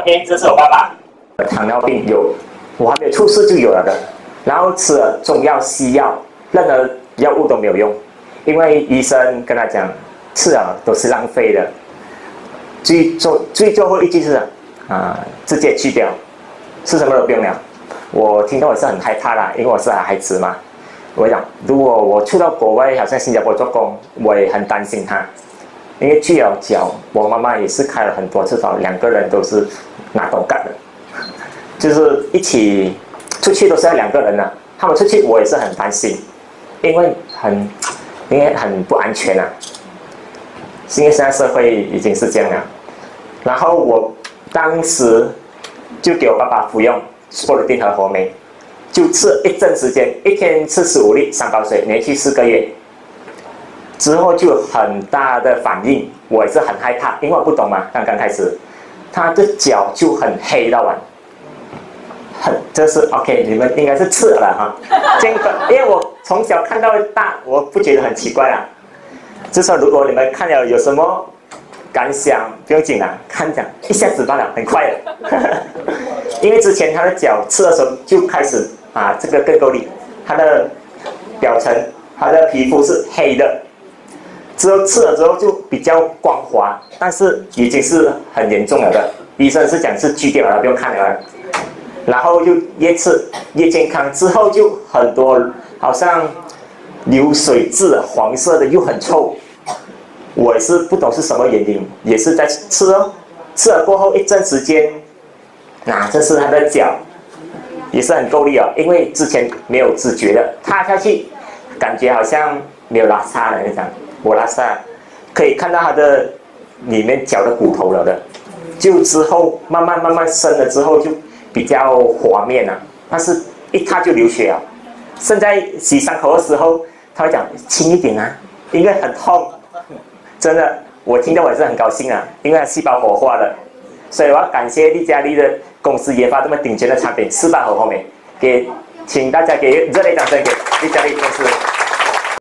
OK， 这是我爸爸，糖尿病有，我还没有出世就有了的，然后吃了中药、西药，任何药物都没有用，因为医生跟他讲，吃了都是浪费的。最后一句是直接去掉，吃什么都不用了。我听到我是很害怕啦，因为我是孩子嘛。我想，如果我去到国外，好像新加坡做工，我也很担心他，因为锯了脚，我妈妈也是开了很多次刀，两个人都是拿刀干的，就是一起出去都是要两个人的。他们出去我也是很担心，因为很不安全啊。因为现在社会已经是这样了，然后我当时就给我爸爸服用波罗丁和活酶，就吃一阵时间，一天吃15粒3包水，连续4个月，之后就有很大的反应，我也是很害怕，因为我不懂嘛，刚刚开始，他的脚就很黑到完，这是 OK， 你们应该是吃了哈，这个因为我从小看到大，我不觉得很奇怪啊。就说如果你们看了有什么感想，不用紧啦，看讲一下子罢了，很快的。因为之前他的脚吃的时候就开始这个更够力，他的表层，他的皮肤是黑的，之后吃了之后就比较光滑，但是已经是很严重了的。医生是讲是锯掉了，不用看了。然后就越吃越健康，之后就很多好像流水质黄色的又很臭，我也是不懂是什么原因，也是在吃哦，吃了过后一阵时间，这是他的脚，也是很够力哦，因为之前没有知觉的，踏下去感觉好像没有拉沙的那种，我拉沙可以看到他的里面脚的骨头了的，就之后慢慢生了之后就比较滑面了，但是一踏就流血了。现在洗伤口的时候，他会讲轻一点啊，因为很痛。真的，我听到我也是很高兴啊，因为它细胞活化了，所以我要感谢利嘉利的公司研发这么顶尖的产品，4瓣和活酶，请大家给热烈掌声给利嘉利公司。